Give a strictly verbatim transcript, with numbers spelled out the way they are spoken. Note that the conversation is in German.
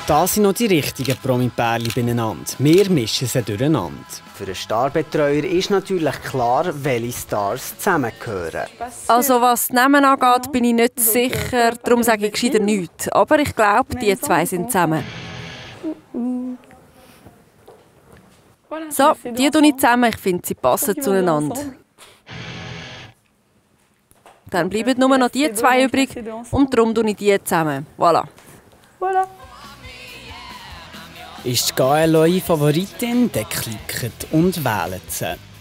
Da sind noch die richtigen Promi-Pärchen beieinander. Wir mischen sie durcheinander. Für einen Starbetreuer ist natürlich klar, welche Stars zusammengehören. Also was die Namen angeht, bin ich nicht sicher, darum sage ich gescheiter nichts. Aber ich glaube, die zwei sind zusammen. So, die tue ich zusammen. Ich finde, sie passen zueinander. Dann bleiben nur noch die zwei übrig und darum tue ich die zusammen. Voilà. Voilà. Ist die Gael eure Favoritin, dann klickt und wählt sie.